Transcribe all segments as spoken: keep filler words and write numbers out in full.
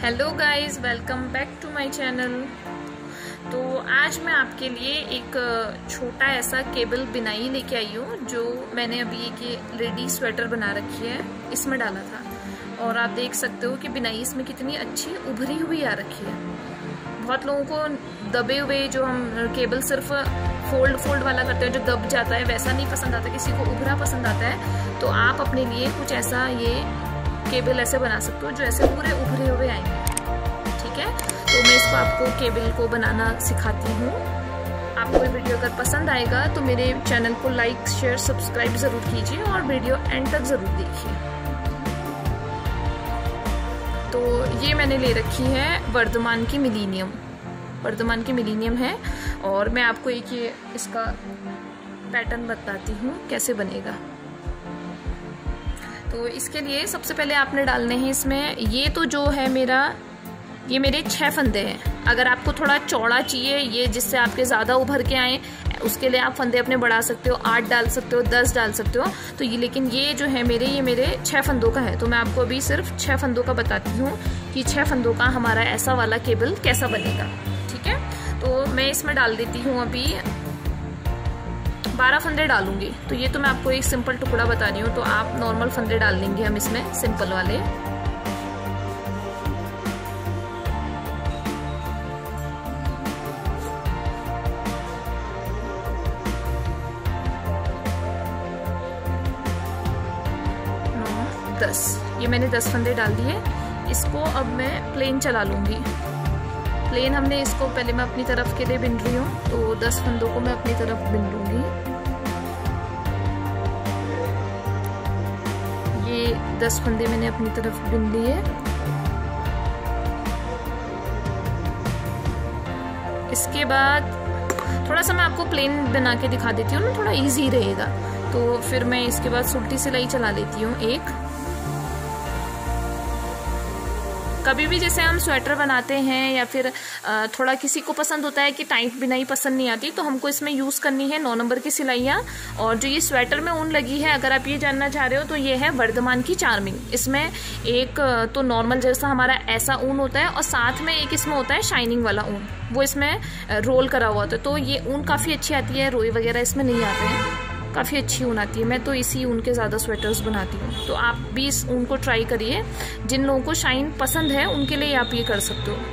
Hello guys, welcome back to my channel. तो आज मैं आपके लिए एक छोटा ऐसा केबल बिनाई लेके आई हूँ, जो मैंने अभी एक लेडी स्वेटर बना रखी है, इसमें डाला था। और आप देख सकते हो कि बिनाई इसमें कितनी अच्छी उभरी हुई आ रखी है। बहुत लोगों को दबे हुए जो हम केबल सिर्फ फोल्ड फोल्ड वाला करते हैं, जो दब जाता है, वैसा नहीं पसंद आता, किसी को उभरा पसंद आता है। तो आप अपने लिए कुछ ऐसा ये केबल ऐसे बना सकते हो जो ऐसे पूरे उभरे हुए आएंगे। ठीक है, तो मैं इसको आपको केबल को बनाना सिखाती हूँ। आपको ये वीडियो अगर पसंद आएगा तो मेरे चैनल को लाइक शेयर सब्सक्राइब जरूर कीजिए और वीडियो एंड तक जरूर देखिए। तो ये मैंने ले रखी है वर्धमान की मिलीनियम, वर्धमान की मिलीनियम है। और मैं आपको एक ये इसका पैटर्न बताती हूँ कैसे बनेगा। तो इसके लिए सबसे पहले आपने डालने हैं इसमें, ये तो जो है मेरा, ये मेरे छह फंदे हैं। अगर आपको थोड़ा चौड़ा चाहिए, ये जिससे आपके ज़्यादा उभर के आए, उसके लिए आप फंदे अपने बढ़ा सकते हो, आठ डाल सकते हो, दस डाल सकते हो। तो ये, लेकिन ये जो है मेरे, ये मेरे छह फंदों का है। तो मैं आपको अभी सिर्फ छह फंदों का बताती हूँ कि छह फंदों का हमारा ऐसा वाला केबल कैसा बनेगा। ठीक है, तो मैं इसमें डाल देती हूँ अभी बारह फंदे डालूंगी। तो ये तो मैं आपको एक सिंपल टुकड़ा बता रही हूँ, तो आप नॉर्मल फंदे डाल लेंगे हम इसमें, सिंपल वाले। नौ दस, ये मैंने दस फंदे डाल दिए। इसको अब मैं प्लेन चला लूंगी। प्लेन हमने इसको पहले मैं अपनी तरफ के लिए बिन रही हूँ, तो दस फंदों को मैं अपनी तरफ बिन लूंगी। ये दस फंदे मैंने अपनी तरफ बिन लिए। इसके बाद थोड़ा सा मैं आपको प्लेन बना के दिखा देती हूँ ना, थोड़ा इजी रहेगा। तो फिर मैं इसके बाद सुल्टी सिलाई चला लेती हूँ एक। कभी भी जैसे हम स्वेटर बनाते हैं या फिर थोड़ा किसी को पसंद होता है कि टाइट बिनाई पसंद नहीं आती, तो हमको इसमें यूज़ करनी है नौ नंबर की सिलाइयाँ। और जो ये स्वेटर में ऊन लगी है, अगर आप ये जानना चाह रहे हो, तो ये है वर्धमान की चार्मिंग। इसमें एक तो नॉर्मल जैसा हमारा ऐसा ऊन होता है, और साथ में एक इसमें होता है शाइनिंग वाला ऊन, वो इसमें रोल करा हुआ होता है। तो ये ऊन काफ़ी अच्छी आती है, रोई वगैरह इसमें नहीं आते हैं, काफ़ी अच्छी ऊन आती है। मैं तो इसी ऊन के ज़्यादा स्वेटर्स बनाती हूँ, तो आप भी इस ऊन को ट्राई करिए। जिन लोगों को शाइन पसंद है उनके लिए आप ये कर सकते हो।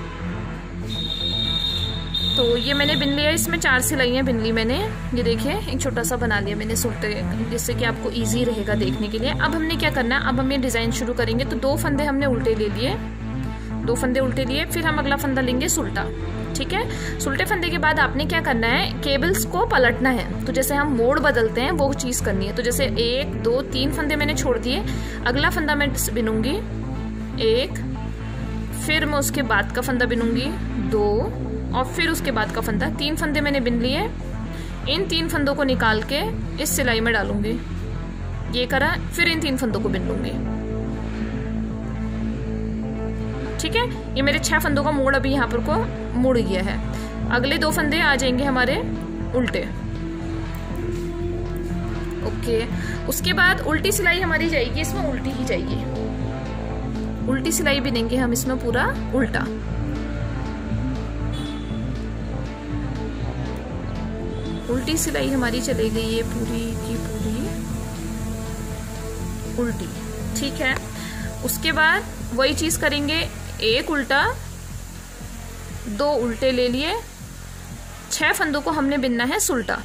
तो ये मैंने बिन लिया, इसमें चार सिलाइयाँ बिन ली मैंने। ये देखिए, एक छोटा सा बना लिया मैंने सुल्टे, जिससे कि आपको इजी रहेगा देखने के लिए। अब हमने क्या करना है, अब हम ये डिज़ाइन शुरू करेंगे। तो दो फंदे हमने उल्टे ले लिए, दो फंदे उल्टे लिए, फिर हम अगला फंदा लेंगे सुल्टा। ठीक है, सुल्टे फंदे के बाद आपने क्या करना है, केबल्स को पलटना है। तो जैसे हम मोड़ बदलते हैं वो चीज़ करनी है। तो जैसे एक दो तीन फंदे मैंने छोड़ दिए, अगला फंदा मैं बिनूंगी एक, फिर मैं उसके बाद का फंदा बिनूंगी दो, और फिर उसके बाद का फंदा। तीन फंदे मैंने बिन लिए। इन तीन फंदों को निकाल के इस सिलाई में डालूंगी, ये करा, फिर इन तीन फंदों को बिन लूंगी। ठीक है, ये मेरे छह फंदों का मोड़ अभी यहाँ पर को मुड़ गया है। अगले दो फंदे आ जाएंगे हमारे उल्टे। ओके, उसके बाद उल्टी सिलाई हमारी जाएगी, इसमें उल्टी ही जाएगी, उल्टी सिलाई बिनेंगे हम इसमें पूरा उल्टा। उल्टी सिलाई हमारी चली गई है पूरी की पूरी उल्टी। ठीक है, उसके बाद वही चीज करेंगे, एक उल्टा, दो उल्टे ले लिए, छह फंदों को हमने बिनना है सुल्टा,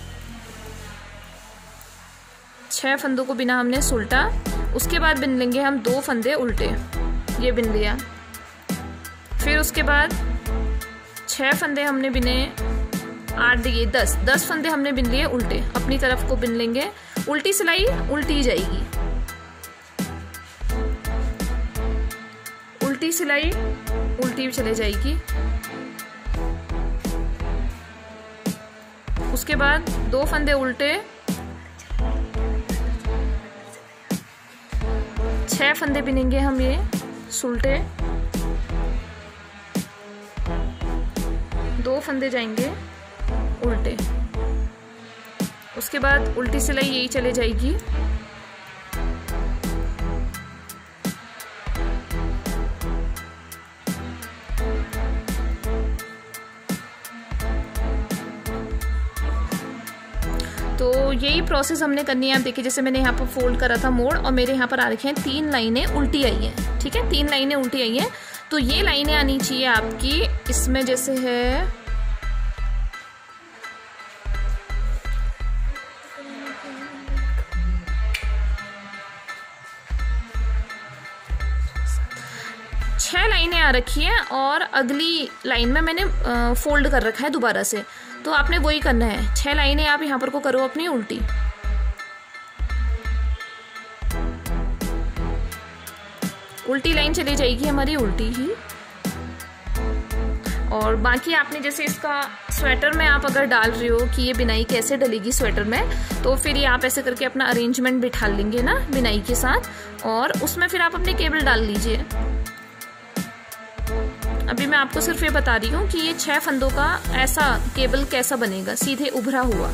छह फंदों को बिना हमने सुल्टा। उसके बाद बिन लेंगे हम दो फंदे उल्टे, ये बिन लिया। फिर उसके बाद छह फंदे हमने बिने, आठ दिए दस, दस फंदे हमने बिन लिए उल्टे, अपनी तरफ को बिन लेंगे। उल्टी सिलाई उल्टी जाएगी, उल्टी सिलाई उल्टी भी चले जाएगी। उसके बाद दो फंदे उल्टे, छह फंदे बिनेंगे हम ये सुल्टे, दो फंदे जाएंगे उल्टे। उसके बाद उल्टी सिलाई यही चले जाएगी। यही प्रोसेस हमने करनी है। आप देखिए जैसे मैंने यहाँ पर फोल्ड करा था मोड़, और मेरे यहाँ पर आ रखे हैं तीन लाइनें उल्टी आई हैं। ठीक है, तीन लाइनें उल्टी आई हैं, तो ये लाइनें आनी चाहिए आपकी इसमें जैसे है छह लाइनें आ रखी है, और अगली लाइन में मैंने फोल्ड कर रखा है दोबारा से। तो आपने वही करना है, छह लाइनें आप यहाँ पर को करो अपनी उल्टी। उल्टी लाइन चली जाएगी हमारी उल्टी ही। और बाकी आपने जैसे इसका स्वेटर में आप अगर डाल रहे हो कि ये बिनाई कैसे डलेगी स्वेटर में, तो फिर ये आप ऐसे करके अपना अरेंजमेंट बिठा लेंगे ना बिनाई के साथ, और उसमें फिर आप अपनी केबल डाल लीजिए। अभी मैं आपको सिर्फ ये बता रही हूँ कि ये छह फंदों का ऐसा केबल कैसा बनेगा, सीधे उभरा हुआ।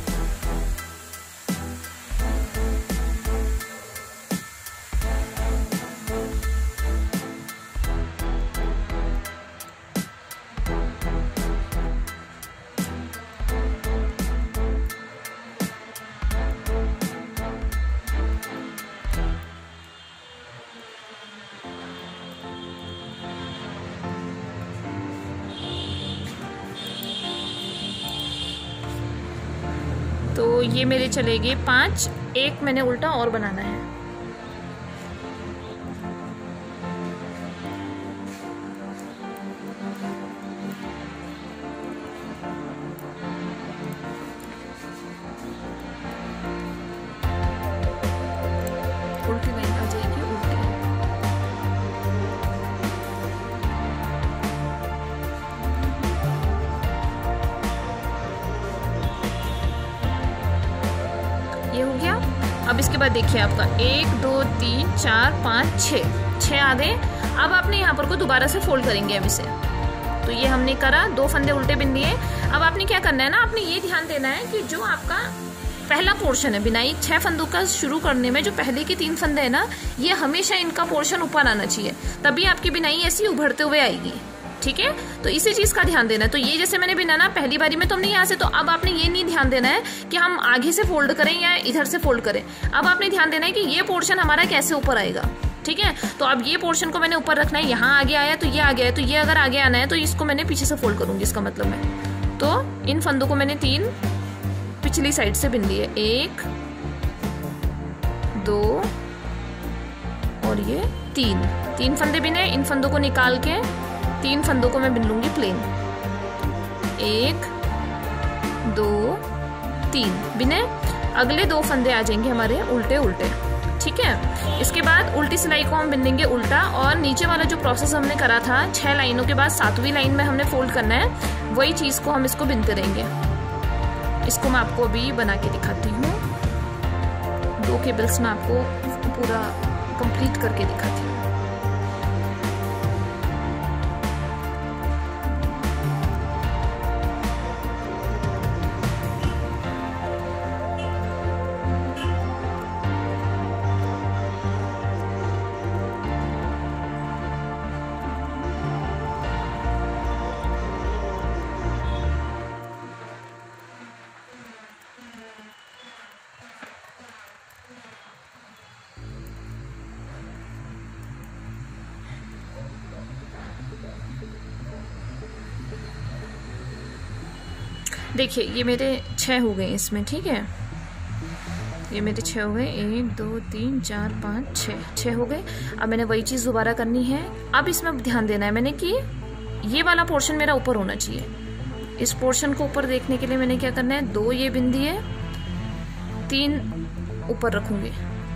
तो ये मेरे चलेंगे पांच, एक मैंने उल्टा और बनाना है। उल्टी लाइन आ जाएगी उल्टी। ये हो गया। अब इसके बाद देखिए आपका एक दो तीन चार पाँच छः छः आ गए। अब आपने यहाँ पर को दोबारा से फोल्ड करेंगे अब इसे। तो ये हमने करा, दो फंदे उल्टे बिन दिए। अब आपने क्या करना है ना, आपने ये ध्यान देना है कि जो आपका पहला पोर्शन है बिनाई छह फंदों का शुरू करने में, जो पहले के तीन फंदे है ना, ये हमेशा इनका पोर्शन ऊपर आना चाहिए, तभी आपकी बिनाई ऐसी उभरते हुए आएगी। ठीक है, तो इसी चीज का ध्यान देना है। तो ये जैसे मैंने बिना ना पहली बारी में तो हमने यहाँ से, तो अब आपने ये नहीं ध्यान देना है कि हम आगे से फोल्ड करें या इधर से फोल्ड करें। अब आपने ध्यान देना है कि ये पोर्शन हमारा कैसे ऊपर आएगा। ठीक है, तो अब ये पोर्शन को मैंने ऊपर रखना है। यहाँ आगे आया तो ये आगे है, तो ये अगर आगे आना है तो इसको मैंने पीछे से फोल्ड करूंगी, इसका मतलब है। तो इन फंदों को मैंने तीन पिछली साइड से बिन लिए, एक दो और ये तीन, तीन फंदे बिने। इन फंदों को निकाल के तीन फंदों को मैं बिन लूंगी प्लेन, एक दो तीन बिने। अगले दो फंदे आ जाएंगे हमारे उल्टे उल्टे। ठीक है, इसके बाद उल्टी सिलाई को हम बिन लेंगे उल्टा, और नीचे वाला जो प्रोसेस हमने करा था छह लाइनों के बाद सातवीं लाइन में हमने फोल्ड करना है, वही चीज को हम इसको बिनते रहेंगे। इसको मैं आपको अभी बना के दिखाती हूँ। दो केबल्स में आपको पूरा कंप्लीट करके दिखाती हूँ। देखिए ये मेरे छह हो गए इसमें। ठीक है, ये मेरे छह हो गए, एक दो तीन चार पाँच छः, छः हो गए। अब मैंने वही चीज़ दोबारा करनी है। अब इसमें ध्यान देना है मैंने कि ये वाला पोर्शन मेरा ऊपर होना चाहिए। इस पोर्शन को ऊपर देखने के लिए मैंने क्या करना है, दो ये बिंदी है, तीन ऊपर रखूंगी।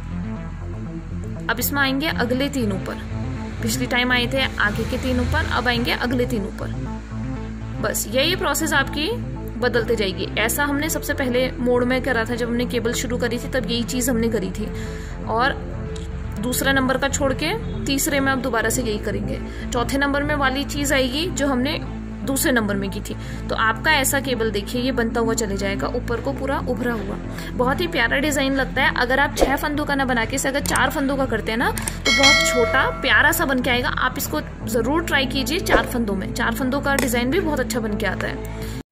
अब इसमें आएंगे अगले तीन ऊपर। पिछली टाइम आए थे आगे के तीन ऊपर, अब आएंगे अगले तीन ऊपर। बस यही प्रोसेस आपकी बदलते जाएगी। ऐसा हमने सबसे पहले मोड में करा था, जब हमने केबल शुरू करी थी तब यही चीज हमने करी थी, और दूसरा नंबर का छोड़ के तीसरे में अब दोबारा से यही करेंगे। चौथे नंबर में वाली चीज आएगी जो हमने दूसरे नंबर में की थी। तो आपका ऐसा केबल देखिए ये बनता हुआ चले जाएगा, ऊपर को पूरा उभरा हुआ। बहुत ही प्यारा डिजाइन लगता है। अगर आप छह फंदों का ना बना के अगर चार फंदों का करते हैं ना, तो बहुत छोटा प्यारा सा बन के आएगा। आप इसको जरूर ट्राई कीजिए चार फंदों में। चार फंदों का डिजाइन भी बहुत अच्छा बन के आता है।